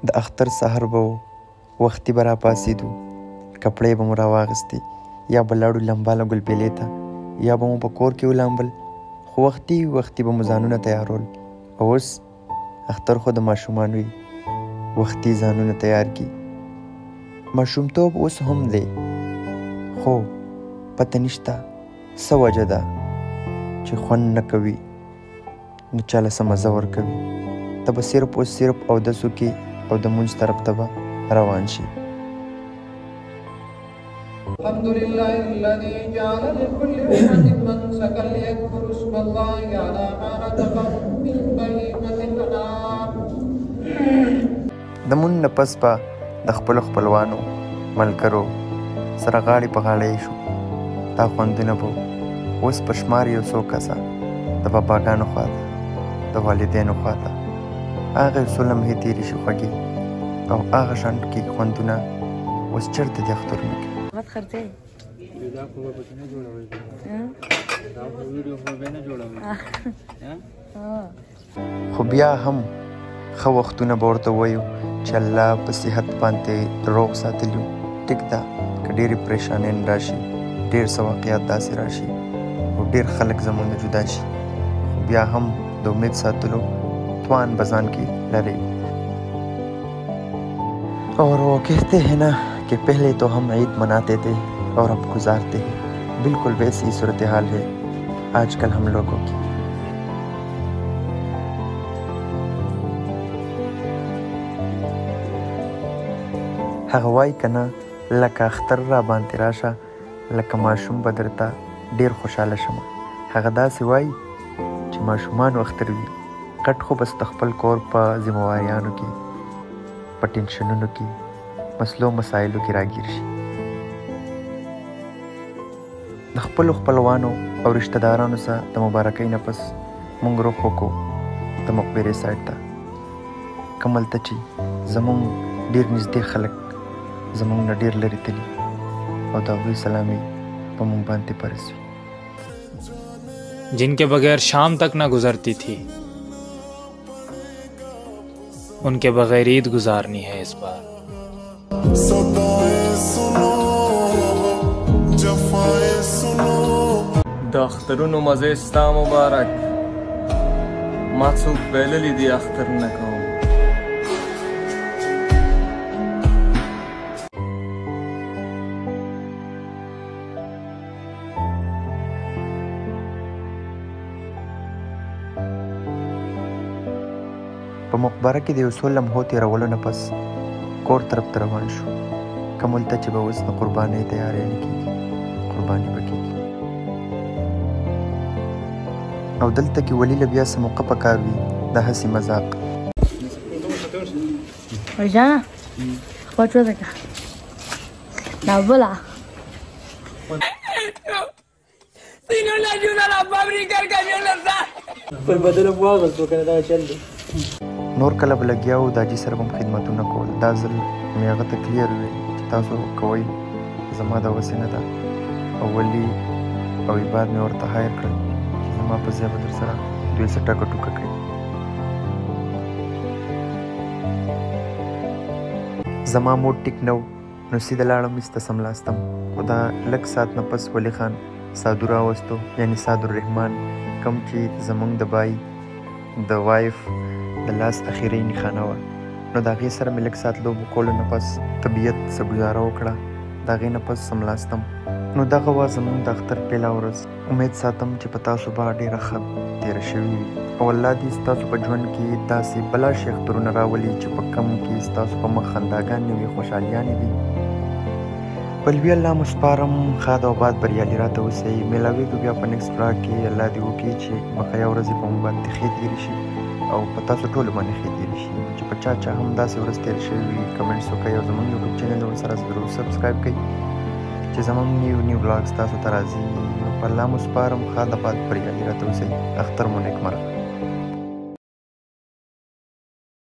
د اختر سحر به و، وختي به راپاڅېدو، کپړې به مو راواغېستې، یا به لاړو لمباله ګلبېلې ته، یا به مو په کور کې ولامبل، خو وختي به مو ځانونه تیارول. او اوس اختر خو د ماشومان وي، وختي ځانونه تیار کړي. ماشومتوب اوس هم دی، خو پته نشته څه وجه ده چې خوند نه کوي، نه چاله څه مزه ورکوي. ته به صرف اودس وکړې او د مونځ طرف ته به روان شي. الحمد لله الذي جعل لكل أمة منسكا ليذكروا اسم الله على ما رزقهم من بهيمة الأنعام. د مونځ نه پس به د خپلو خپلوانو ملګرو سره غاړې په غاړه شو. دا خوندونه به اوس په شمار یو څو کسه د باباګانو خواته، د والدینو خواته هغه څو لمحې تېرې شي خوږې، او هغه شان کې خوندونه اوس چېرته دي اخترونو کې. خو بیا هم ښه وختونه به ورته وایو چې الله په صحت باندې روغ ساتلي. ټیک ده که ډېرې پریشانۍ راشي، ډېر څه واقعیات داسې راشي او ډېر خلک زموږ نه جدا شي، خو بیا هم د امید ساتلو توان به ځان کې لري. اور وہ کہتے ہیں نا کہ پہلے تو ہم عید مناتے تھے اور اب گزارتے ہیں. بالکل ویسی صورتحال ہے آج کل ہم لوگوں کی. هغه وایي که نه لکه اختر را باندې راشه، لکه ماشوم به درته ډېر خوشحاله شمه. هغه داسې وایي چې ماشومانو اختر وي، کټ خو بس د خپل کور په ذمهواریانو کې، په ټینشنونو کې، مسلو مسایلو کې راګیر شي. د خپلو خپلوانو او رشته دارانو سره د مبارکۍ نه پس مونږ رخ وکړو د مقبرې سایډ ته، کملته چې زمونږ ډېر نږدې خلک زمونږ نه ډېر لرې تلي، او د هغوی سلامي په مونږ باندې فرض وي. जिनके बगैर शाम तक ना गुजरती थी, उनके बगैर ईद गुजारनी है इस बार. د اخترونو مزه ستا مبارک، ما څوک بللی دی اختر نه کوم. په مقبره کې د یو څو لمحو تېرولو نه پس کور طرف ته روان شو. کملته چې به اوس د قربانۍ تیاری نه کېږي، قرباني به کېږي. او دلته کې ولي له بیا څه موقع په کار وي د هسې مذاق. Oigan, cuatro de acá. La bola. Si no le ayuda a la fábrica, el camión no sale. Pues بدل واغل تو کنه دا چل دی. نور کله به لګیا وو د حاجي سره به خدمتونه کول. دا ځل مې هغه ته کلیر ویل چې تاسو کوئ زما د وسې نه ده، او ولي او عباد مې ورته هایر کړل چې زما په ځای به در سره دوی څه ټکه ټوکه کړي. زما موډ ټیک نه و، نو سیده لاړم ایسته سملاستم. خو دا لږ ساعت نه پس ولی خان سادو راوستو، یعنی سعدالرحمن، کوم چې زمونږ د بای د وایف د لاس اخیري نښانه وه. نو د هغې سره مې لږ ساعت لوبو کولو نه پس طبیعت څه ګزاره وکړه، د هغې نه پس سملاستم. نو دغه وه زمونږ د اختر پیله ورځ. امید ساتم چې په تاسو به ډېره ښه تېره شوې وي، او الله دې ستاسو په ژوند کې داسې بلا شي اخترونه راولي چې په کم کې ستاسو په مخ خنداګانې وي، خوشحالیانې وي. په لوی الله مو سپارم، ښاد او باد بریالي راته اوسئ. میلاویږو بیا په نیکسټ ولاګ کې. الله دې وکړي چې بقیه ورځې په مو باندې ښې تېرې شي، او په تاسو ټولو باندې ښې تېرې شي. چې په چا هم داسې ورځ تېره شوې وي، کمنټس وکړئ، او زموږ یوټیوب چینل ورسره ضرور سبسکرایب کړئ چې زموږ نیو ولاګز تاسو ته راځي. نو په الله مو سپارم، ښاد او باد بریالي راته اوسئ. اختر مو نیکمرغه.